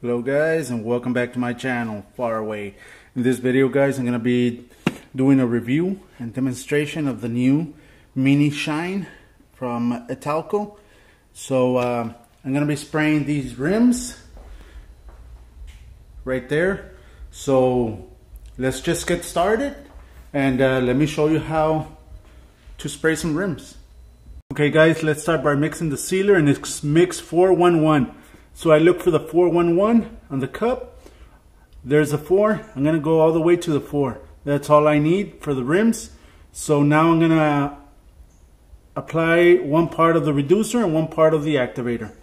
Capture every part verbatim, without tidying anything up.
Hello guys, and welcome back to my channel, Far Away. In this video guys, I'm going to be doing a review and demonstration of the new Mini Shine from Italco. So uh, I'm going to be spraying these rims right there. So let's just get started and uh, let me show you how to spray some rims. Okay guys, let's start by mixing the sealer, and it's mix four one one. So I look for the four one one on the cup. There's a four. I'm going to go all the way to the four. That's all I need for the rims. So now I'm going to apply one part of the reducer and one part of the activator.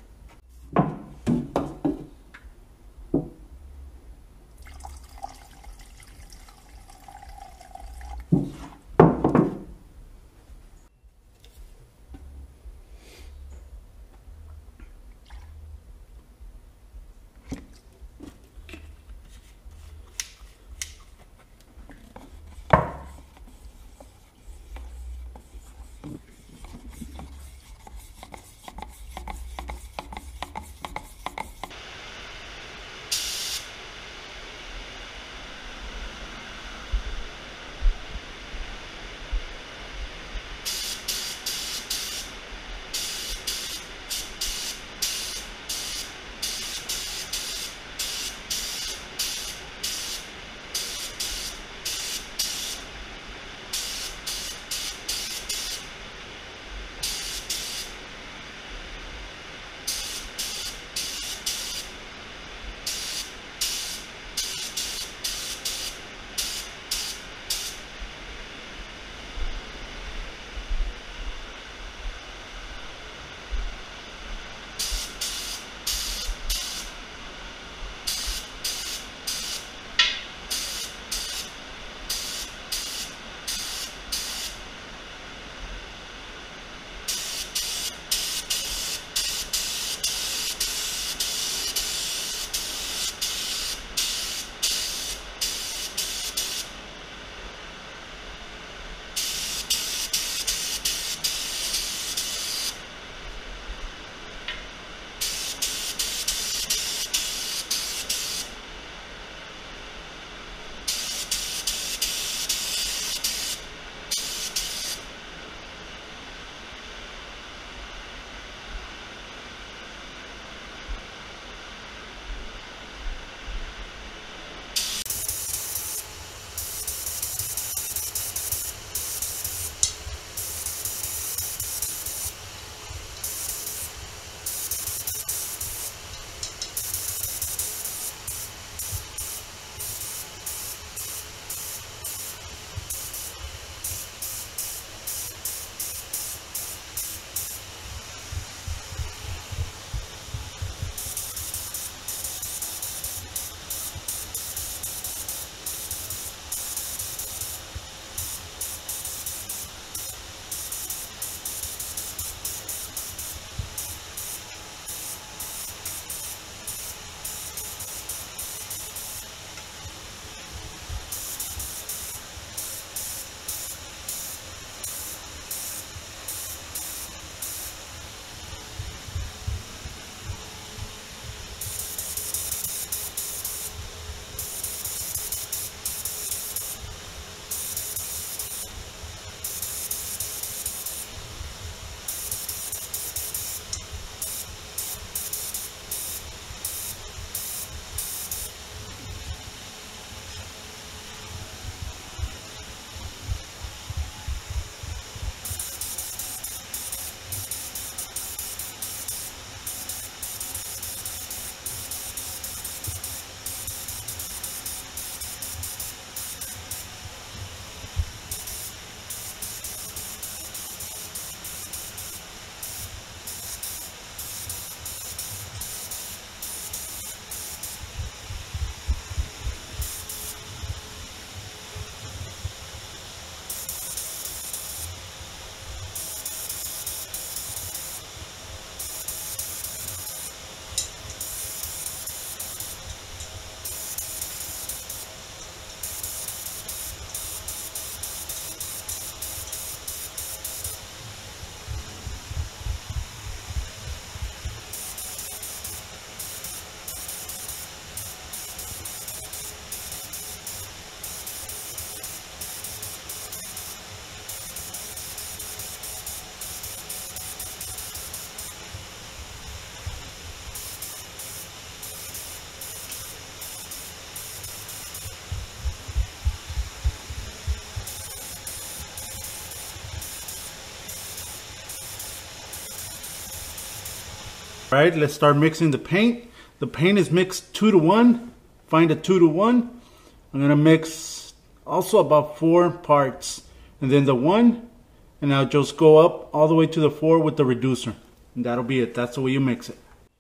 All right, let's start mixing the paint. The paint is mixed two to one. Find a two to one. I'm gonna mix also about four parts, and then the one, and I'll just go up all the way to the four with the reducer. And that'll be it. That's the way you mix it.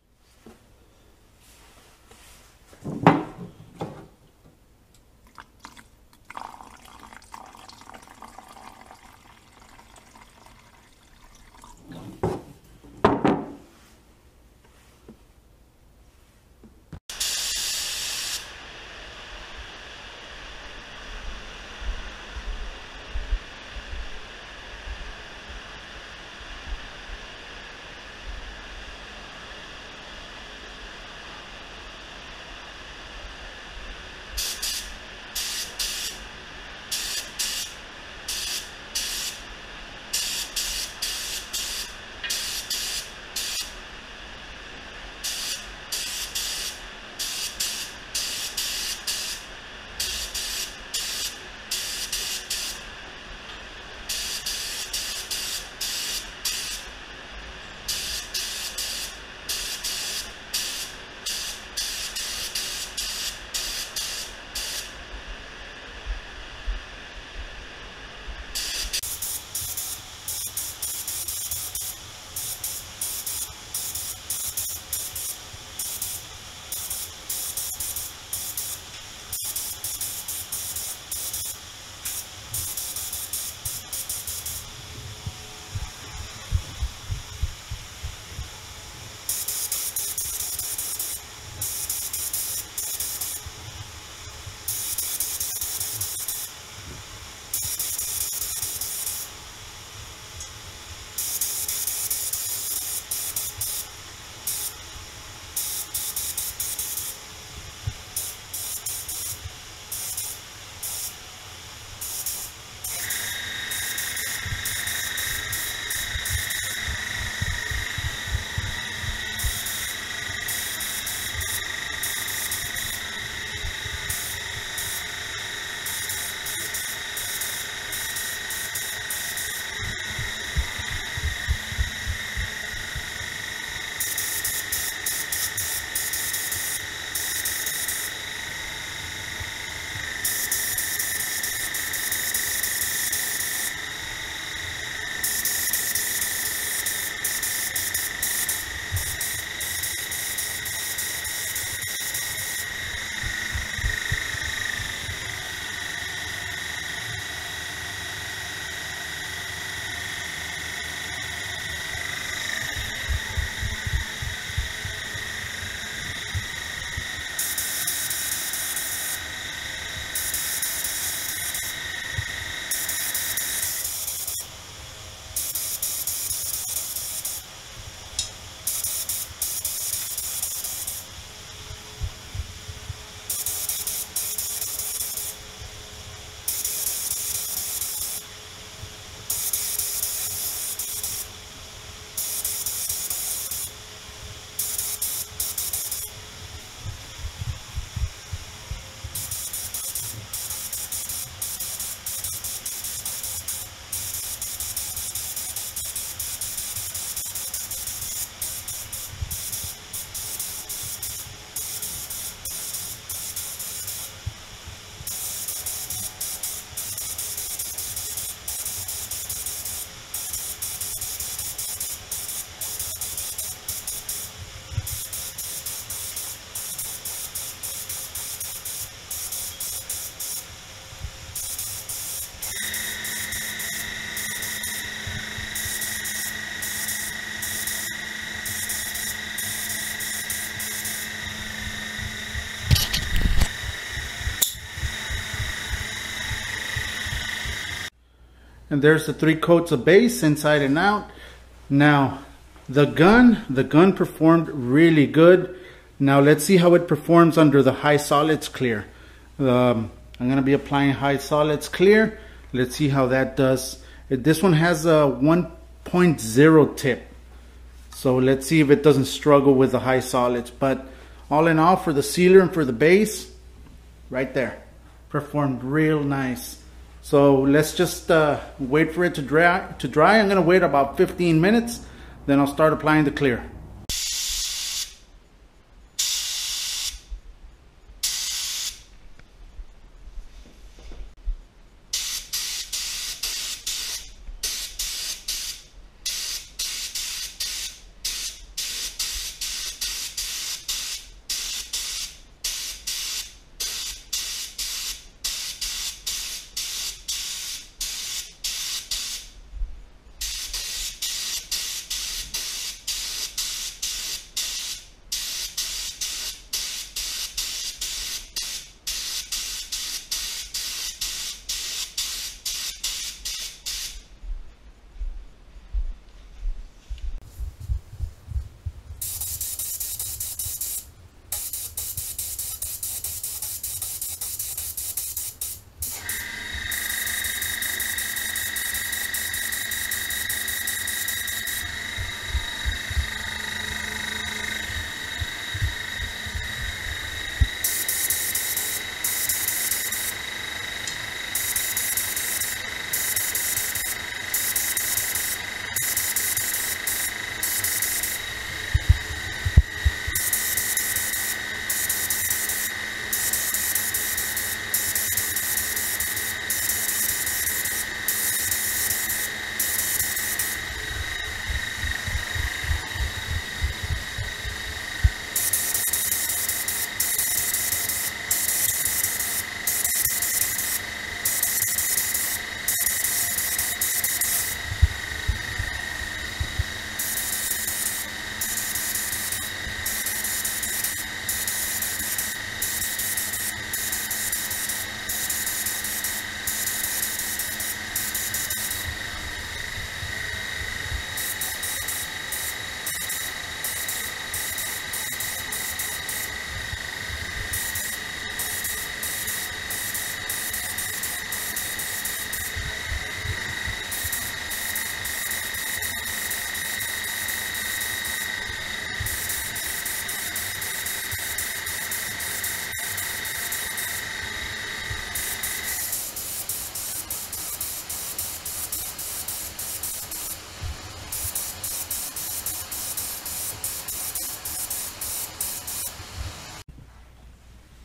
And there's the three coats of base inside and out. Now the gun, the gun performed really good. Now let's see how it performs under the high solids clear. Um, I'm going to be applying high solids clear. Let's see how that does. This one has a one point zero tip. So let's see if it doesn't struggle with the high solids. But all in all, for the sealer and for the base, right there, performed real nice. So let's just uh, wait for it to dry. To dry, I'm going to wait about fifteen minutes. Then I'll start applying the clear.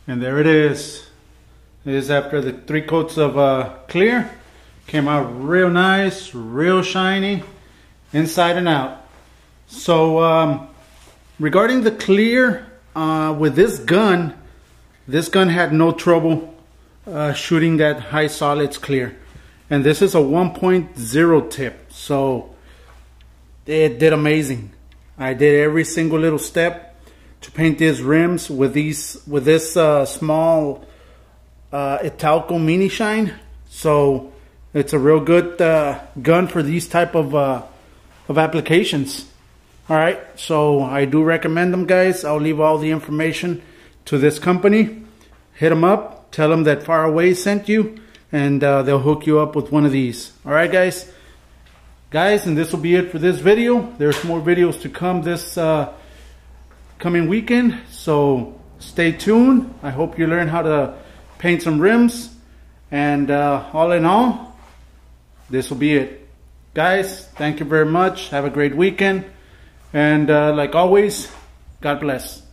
And there it is. It is after the three coats of uh, clear. Came out real nice, real shiny, inside and out. So um, regarding the clear, uh, with this gun, this gun had no trouble uh, shooting that high solids clear. And this is a one point oh tip, so it did amazing. I did every single little step to paint these rims with these with this uh, small uh, Italco Mini Shine. So it's a real good uh, gun for these type of uh, of applications. All right, so I do recommend them, guys. I'll leave all the information to this company. Hit them up, tell them that Far Away sent you, and uh, they'll hook you up with one of these. All right, guys. Guys, and this will be it for this video. There's more videos to come this uh, coming weekend, so stay tuned. I hope you learn how to paint some rims, and uh, all in all, this will be it. Guys, thank you very much. Have a great weekend, and uh, like always, God bless.